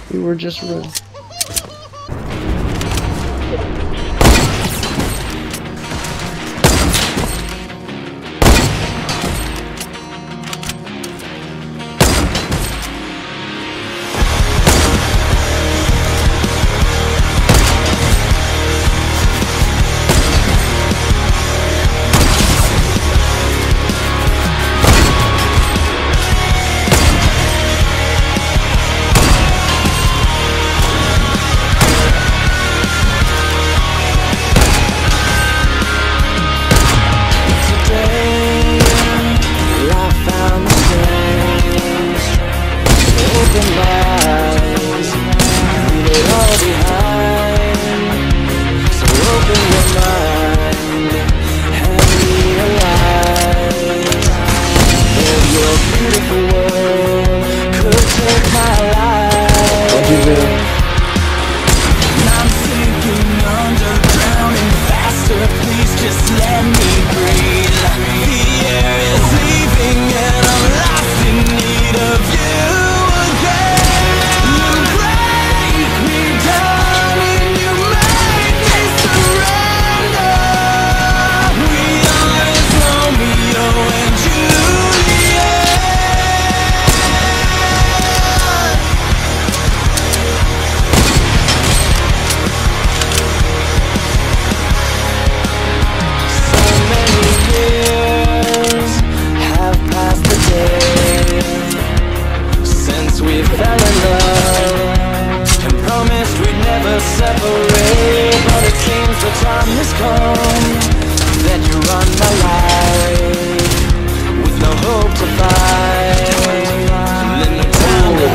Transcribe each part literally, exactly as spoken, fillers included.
We were just running. Separate, but it seems the time has come that you run my life with no hope to fight, then no time to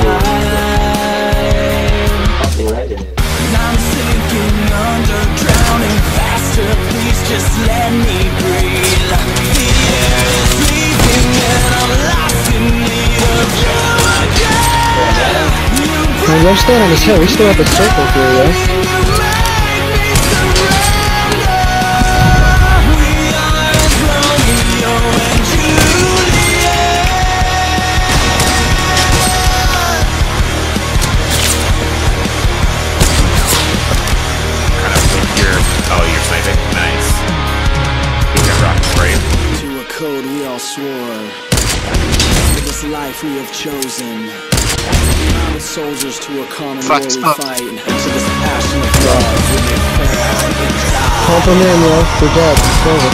hide. I'm sinking under, drowning faster. Please just let me breathe. The air is leaving and I'm lost in need of you again. Man, we're still on this hill. We still have a circle here, yeah? Code we all swore, for this life we have chosen. Not as soldiers to a common war we fight, to this passion of love we may fall and die. Pump them in, yo. They're dead. It's over.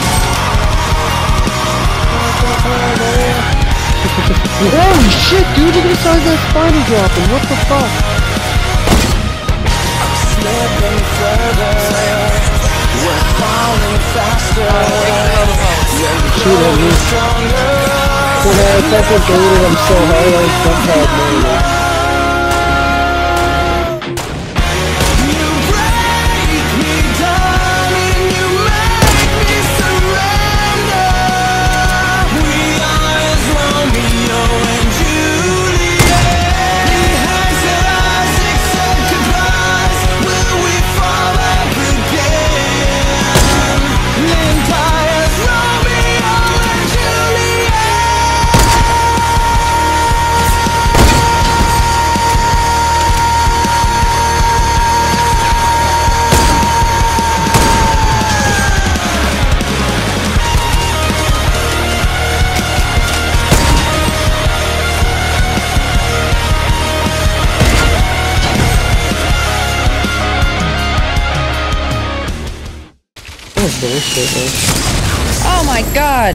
Holy shit, dude! Look at the size of that spider dropping. What the fuck? Slipping further, we're falling faster. Shoot at me. When I fucking baited him so hard, I jump pad me. Oh my god!